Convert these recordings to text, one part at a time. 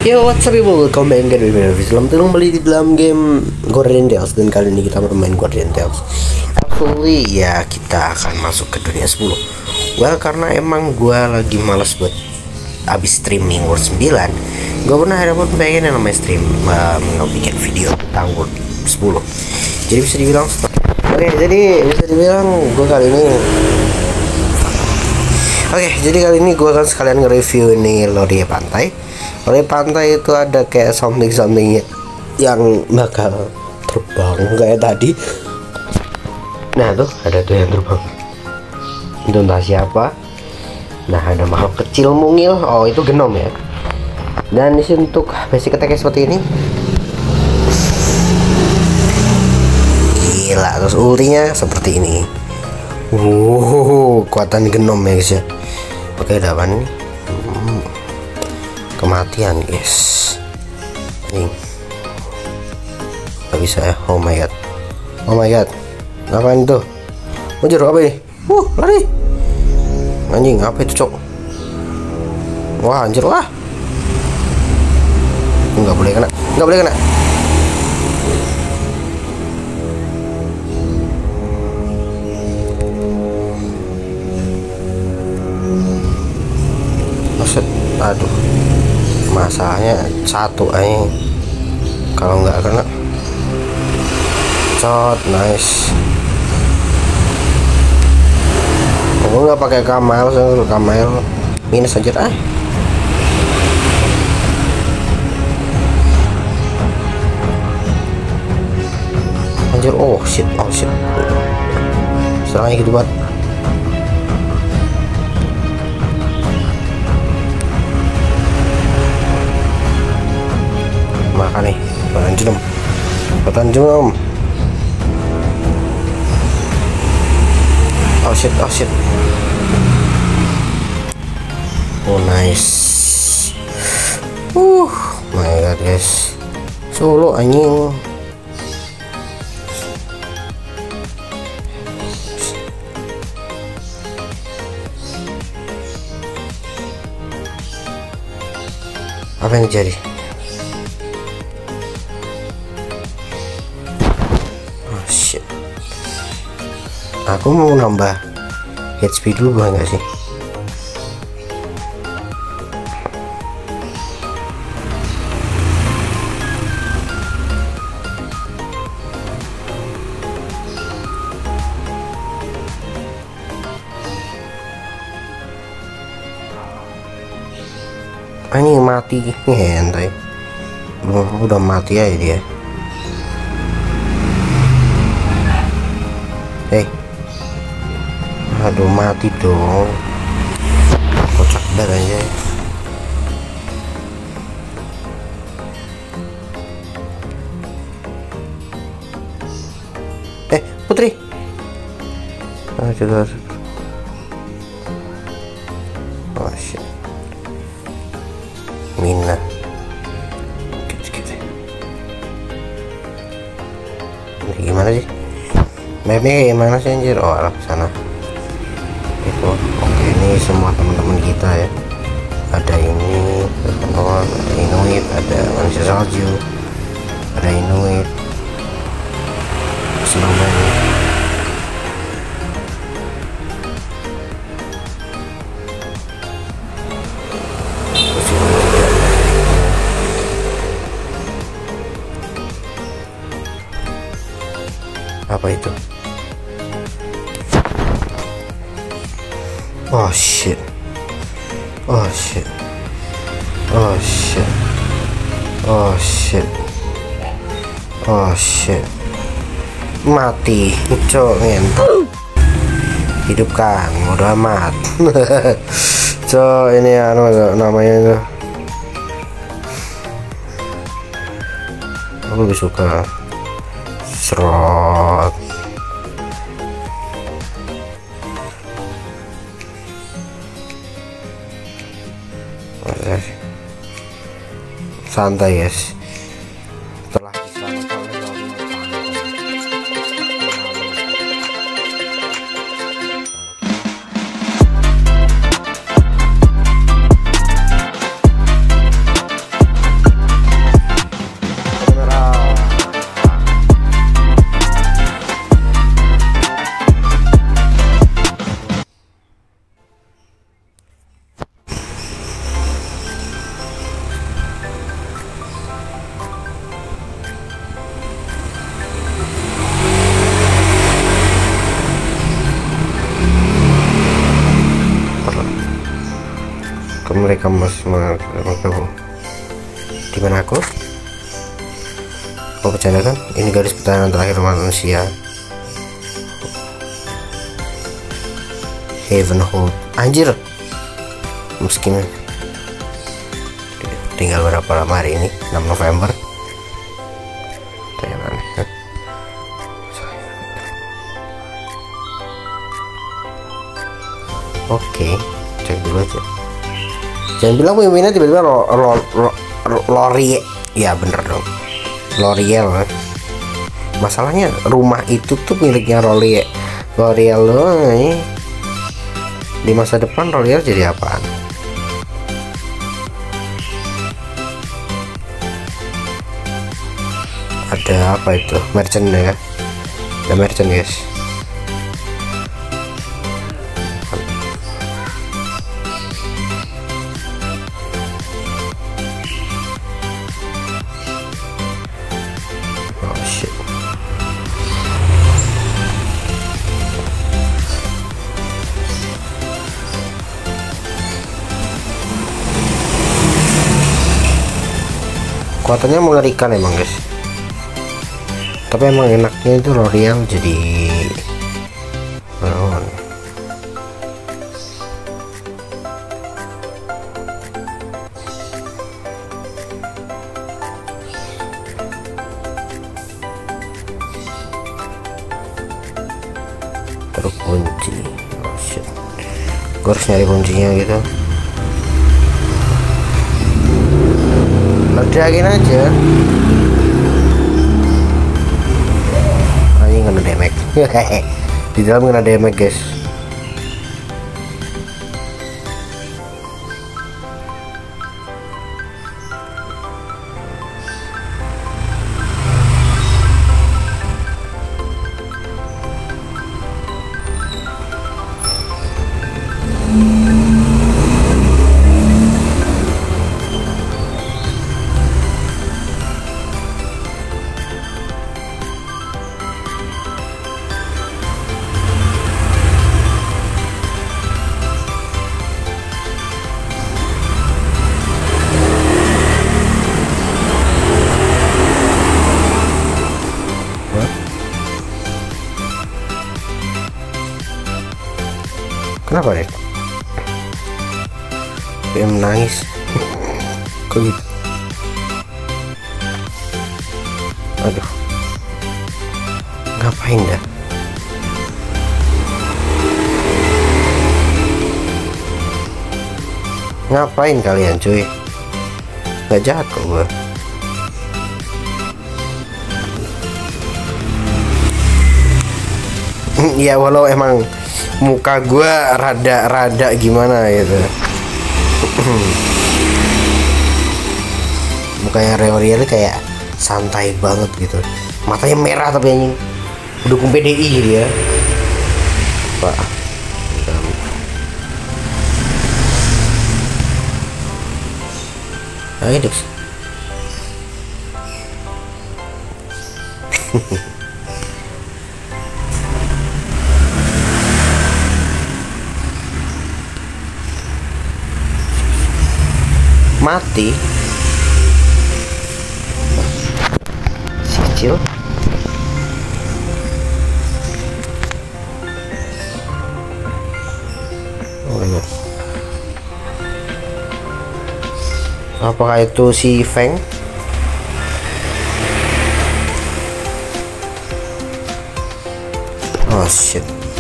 Yo, what's up people, welcome back ke video. Selamat datang kembali di dalam game Guardian Tales. Dan kali ini kita bermain Guardian Tales. Actually ya, kita akan masuk ke dunia 10. Well, karena emang gue lagi malas buat abis streaming World 9. Gue pernah ada pun pengen yang namanya stream, mau bikin video tentang World 10. Jadi bisa dibilang Oke, jadi gue kali ini gue akan sekalian nge-review ini Lore Pantai. Lore Pantai itu ada kayak something yang bakal terbang kayak tadi. Nah tuh ada tuh yang terbang, itu entah siapa. Nah ada makhluk kecil mungil, oh itu genom ya. Dan disini untuk basic attack seperti ini. Gila, terus ultinya seperti ini. Kekuatan genom ya guys ya. Oke, ada apa nih? Kematian guys. Nih nggak bisa ya. Oh my god, ngapain tuh? Muncul apa ini? Lari anjing, apa itu cok? Wah anjir lah, nggak boleh kena. Aduh, masalahnya satu aja, kalau nggak kena shot. Nice. Aku nggak pakai Kamal, minus aja anjir. Oh shit serangnya gitu banget. Makan nih, batan jenom. Oh shit. Oh nice. My god guys, solo anjing. Apa yang terjadi? Aku mau nambah HP dulu, boleh nggak sih? Ini mati hentai. Udah mati aja dia. Aduh, mati dong, kocak banget aja. Putri, juga. Oh shit, Mina. Ini gimana sih? Mapnya gimana sih anjir? Oh arah sana. Oke, ini semua teman-teman kita ya. Ada ini, ada Inuit, ada manusia salju, ada Inuit. Senang banget. Apa itu? Oh shit. Mati, cok, ngentot. Hidupkan, udah amat. Cok, ini namanya itu. Aku lebih suka serot. Santai guys. Telah diselamatkan oleh mereka di mana aku? Oh, bercanda kan? Ini garis pertahanan terakhir manusia. Heavenhold. Anjir. Miskin. Tinggal berapa lama hari ini? 6 November. Oke, cek dulu aja. Jangan bilang pemimpinnya tiba-tiba L'Oreal. Ya bener dong, L'Oreal. Masalahnya rumah itu tuh miliknya L'Oreal loh. Di masa depan L'Oreal jadi apaan? Ada apa itu? Merchant ya? Ada merchant guys. Kekuatannya mengerikan emang guys, tapi emang enaknya itu L'Oreal jadi lawan. Terkunci. Oh shit, gue harus nyari kuncinya gitu. Ledakin aja. Ini kena damage. Di dalam kena damage guys. Kenapa deh? Dia menangis. Kok gitu? Aduh. Ngapain dah? Ngapain kalian cuy? Gak jahat kok gue. Ya walau emang muka gue rada gimana gitu. Mukanya L'Oreal kayak santai banget gitu, matanya merah tapi anjing pendukung PDI dia pak. Ayo Dex. Mati si kecil. Oh my god, apakah itu si Feng? Oh shit.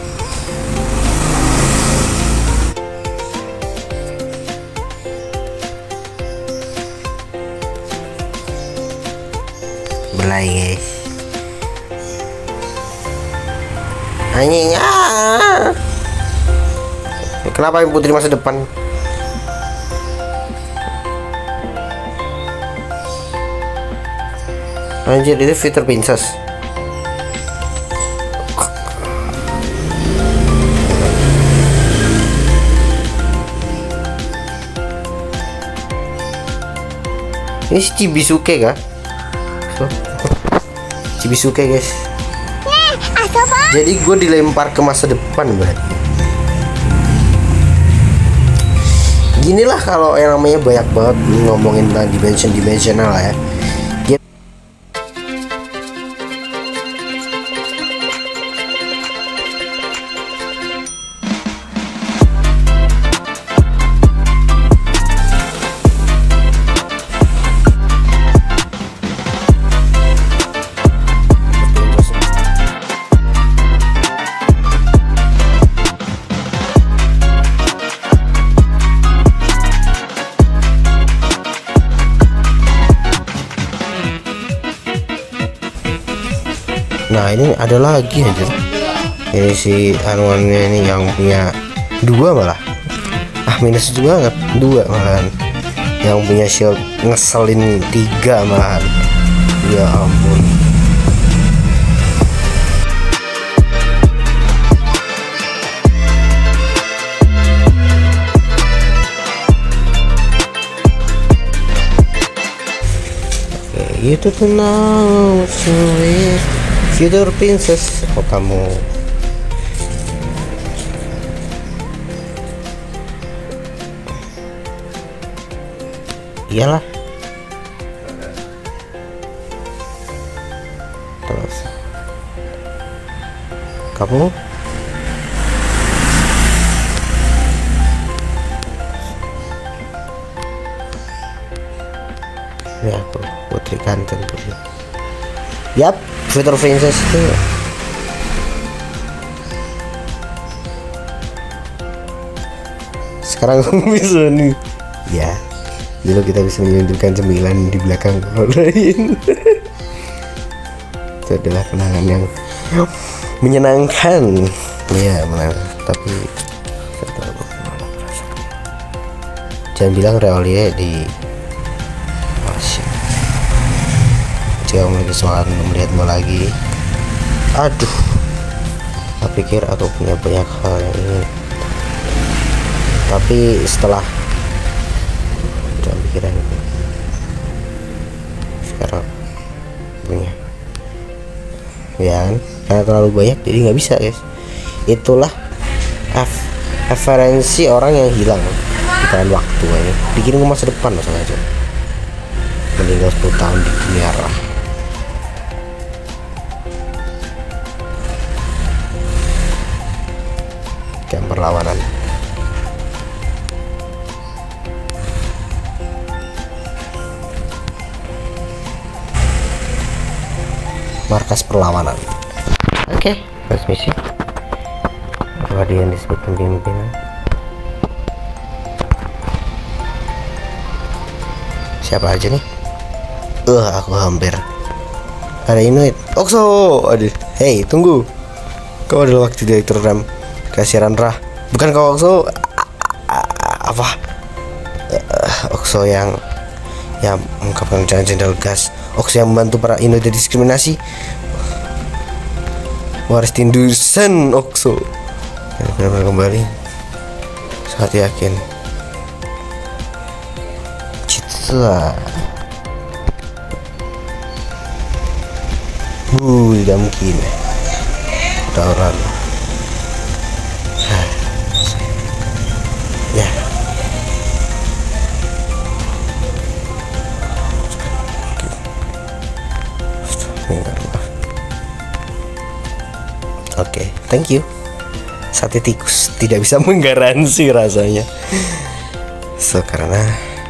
Belai guys, anjing. Kenapa yang putri masa depan? Anjir, itu fitur princess. Ini si Chibisuke kah? Chibisuke guys. Jadi gue dilempar ke masa depan berarti. Inilah kalau yang namanya banyak banget ngomongin tentang dimensional ya. Nah ini ada lagi aja. Ini si anuannya ini yang punya 2 malah. Minus juga, 2 malahan. Yang punya shield ngeselin 3 malahan. Ya ampun. Oke, gitu tenang, sweet. Future Princess. Oh kamu. Iyalah. Terus kamu ini aku Putri Kanten. Yap, Future Princess itu sekarang bisa nih ya. Dulu kita bisa menunjukkan cemilan di belakang orang lain. Itu adalah kenangan yang menyenangkan ya, tapi jangan bilang Reolie di jika kamu lagi semangat melihat lagi. Aduh, aku pikir aku punya banyak hal yang ingin, tapi setelah pikiran itu sekarang punya ya kan, karena terlalu banyak jadi nggak bisa guys. Itulah referensi orang yang hilang di tangan waktu aja, dikirim ke masa depan masalah aja, meninggal 10 tahun di dunia lah. Kayak perlawanan. Markas perlawanan. Oke, first misi. Apa dia yang disebut pimpinan? Siapa aja nih? Aku hampir. Ada Inuit. Oxo. Aduh. Hey, tunggu. Kau adalah waktu direktur RAM. Kasiran Rah. Bukan kau Oxo. Apa? Oxo yang mengungkapkan rencana Jenderal Gas. Oxo yang membantu para Inuit diskriminasi. Waris Tindusen Oxo. Benar-benar kembali. Sangat yakin. Citla. Tidak mungkin. Udah orang. Ya. Oke, thank you. Sate tikus tidak bisa menggaransi rasanya. So karena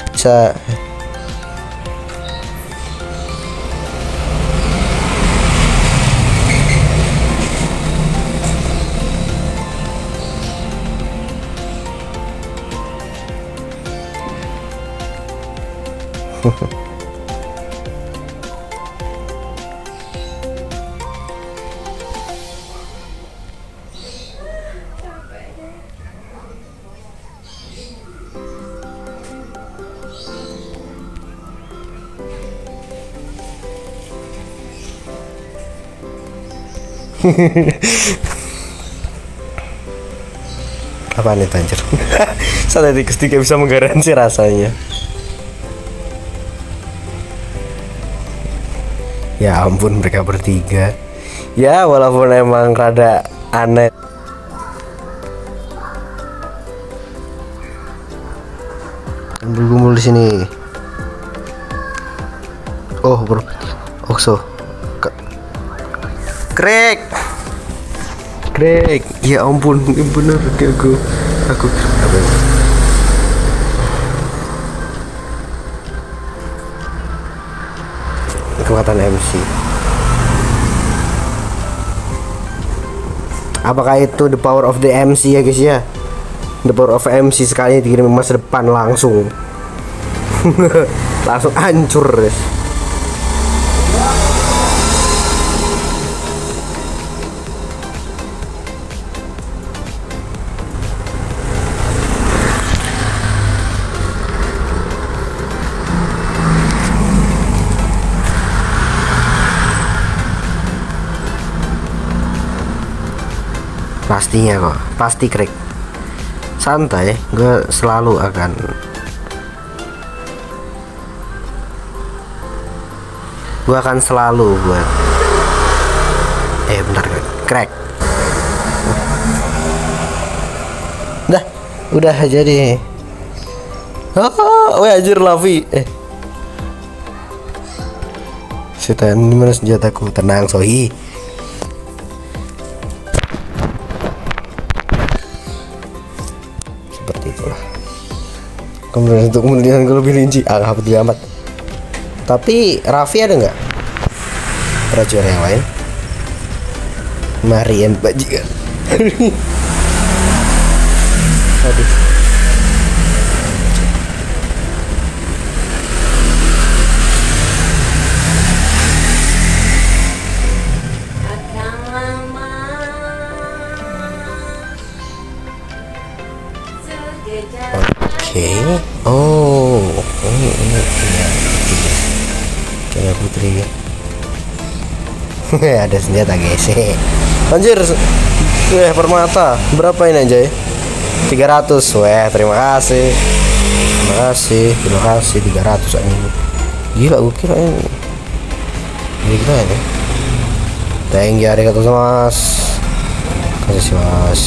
apaan itu anjir. Sate tikus tidak bisa menggaransi rasanya. Ya ampun, mereka bertiga. Ya walaupun emang rada aneh. kumpul di sini. Oh bro, Oxo, Craig, ya ampun, bener aku apa ini? Kekuatan MC. Apakah itu the power of the MC ya guys ya? The power of MC sekali dikirim masa depan langsung. Langsung hancur guys. Pastinya kok, pasti Craig. Santai, gue selalu akan selalu buat bentar Craig. Udah jadi. Oh, anjir Lavi. Setan, dimana senjataku? Tenang Sohi. Kemudian untuk kemudian gue lebih rinci peduli amat. Tapi Raffi ada nggak prajurit yang lain? Marian bajingan. Aduh. Ini kayak putri. Ada senjata guys. Anjir, permata berapa ini aja ya? 300. Terima kasih 300 ini. Gila, gue kira ini gila ya. Thank you, arigatou gozaimasu. Mas.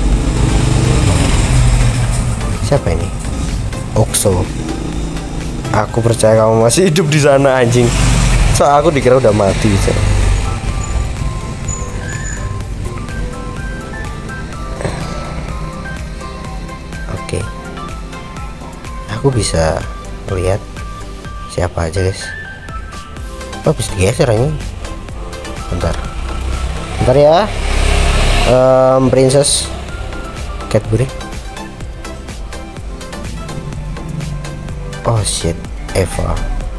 Siapa ini? Oxo. Aku percaya kamu masih hidup di sana anjing. So aku dikira udah mati. Oke. Aku bisa lihat siapa aja guys. Oh, bisa digeser ini. Bentar ya. Princess Cadbury. Oh shit, Eva.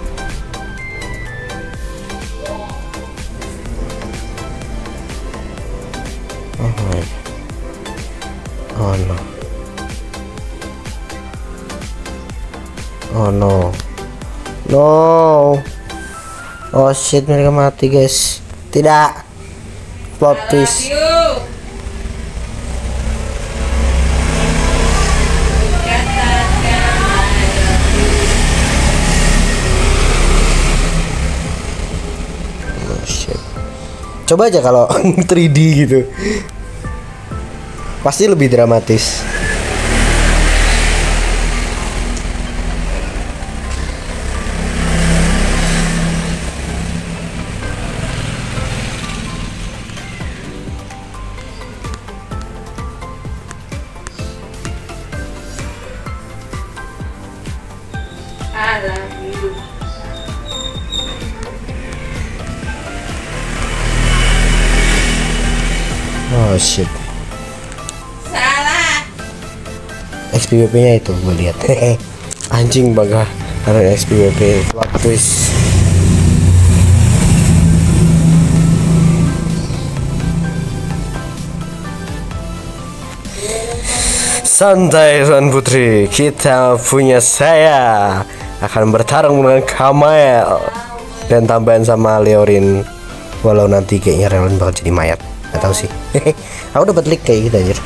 Oh no. Oh no. Oh shit, mereka mati guys. Tidak. Plot twist. Coba aja kalau 3D gitu, pasti lebih dramatis. Oh shit. Salah. XPWP nya itu gue lihat. Anjing baga ada XPWP plot twist. Santai Tuan Putri, kita punya saya akan bertarung dengan Kamael dan tambahan sama Leorin. Walau nanti kayaknya Leorin bakal jadi mayat. Gak tau sih. Aku dapat leak kayak gitu anjir.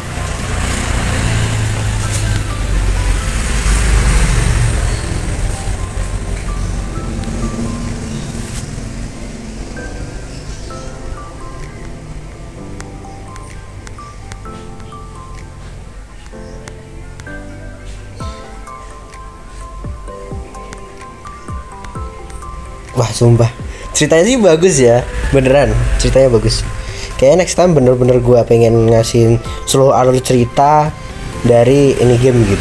Wah sumpah ceritanya sih bagus ya, beneran ceritanya bagus. Kayaknya next time bener-bener gue pengen ngasihin seluruh alur cerita dari ini game gitu.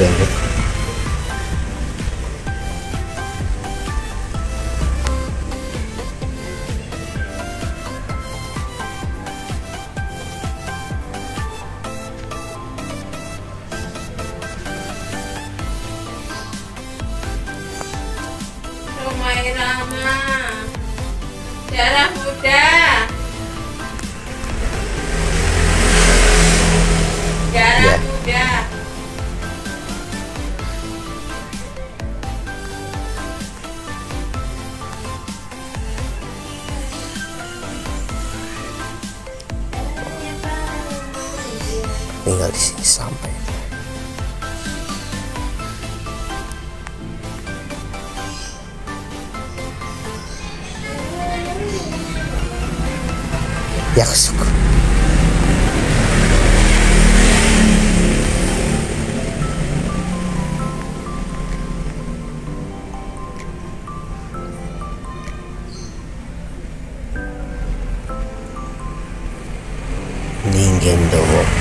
Romai Rama, darah muda, darah Ya. muda. Tinggal di sini sampai. Yaksuk. Ningendo.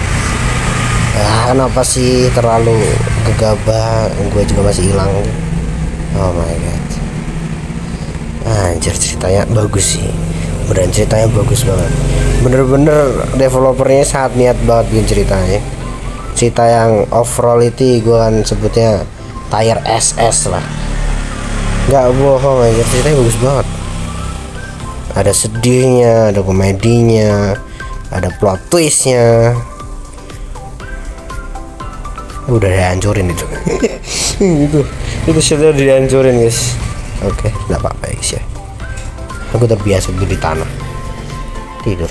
Kenapa sih terlalu gegabah? Gue juga masih hilang. Oh my god. Anjir ceritanya bagus sih. Beneran ceritanya bagus banget. Bener-bener developernya sangat niat banget bikin ceritanya. Cerita yang overall itu gue kan sebutnya tier SS lah. Nggak bohong aja, ceritanya bagus banget. Ada sedihnya, ada komedinya, ada plot twistnya. Udah dihancurin itu. itu sudah dihancurin guys. Oke, nggak apa-apa guys ya. Aku terbiasa di tanah tidur.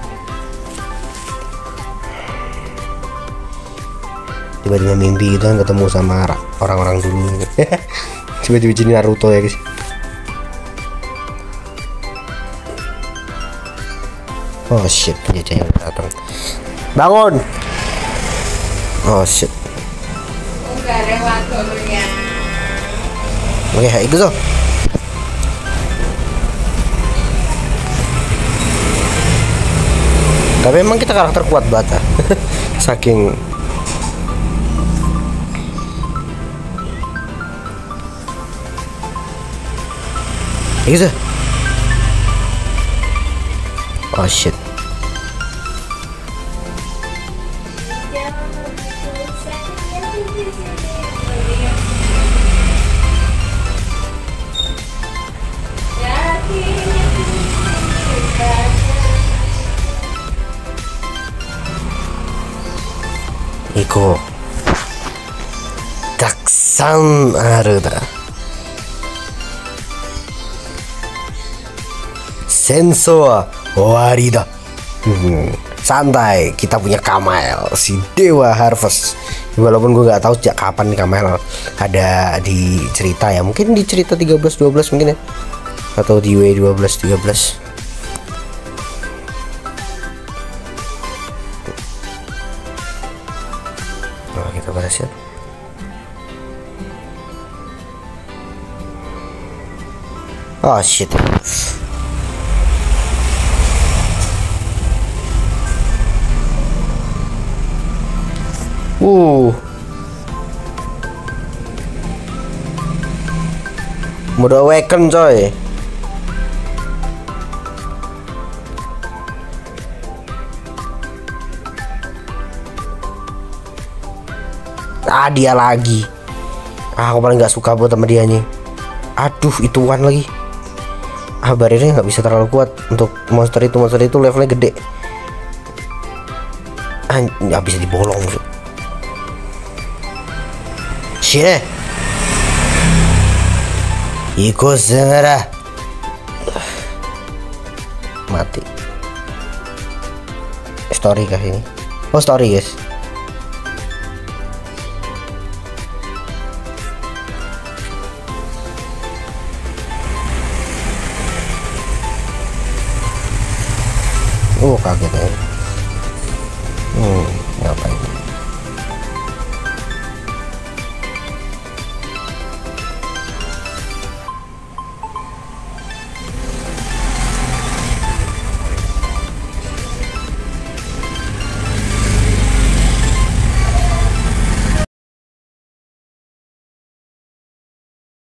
Tiba-tiba mimpi gitu kan ketemu sama orang-orang dulu. Tiba-tiba jadi Naruto ya guys. Oh shit, penjajahnya udah datang. Bangun. Oh shit. Oke, itu tuh. Tapi emang kita karakter kuat banget. Saking gitu. Oh shit. Iko taksan aru da. Senso wa owari da. Santai, kita punya Kamael, si Dewa Harvest. Walaupun gue nggak tahu sejak kapan nih Kamael ada di cerita ya, mungkin di cerita 13-12 mungkin ya, atau di W12-13. Nah, kita berhasil. Oh shit. Mode awaken coy. Dia lagi. Aku paling nggak suka buat sama dia nih. Aduh, ituan lagi. Bariernya nggak bisa terlalu kuat untuk monster itu. Monster itu levelnya gede. Nggak bisa dibolong. Shit. Iko segera mati. Story kah ini? Oh story guys. Oh kaget ya.